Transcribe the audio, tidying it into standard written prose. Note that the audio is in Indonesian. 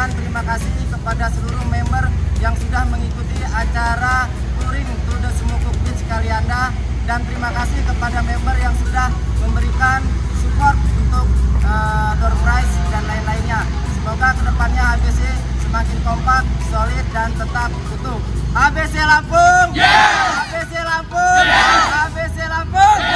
mengucapkan terima kasih kepada seluruh member yang sudah mengikuti acara touring to the Sumukuk Beach Kalianda, dan terima kasih kepada member yang sudah memberikan support untuk door prize dan lain-lainnya. Semoga kedepannya ABC semakin kompak, solid, dan tetap utuh. ABC Lampung! Yeah! ABC Lampung! Yeah! ABC Lampung! Yeah!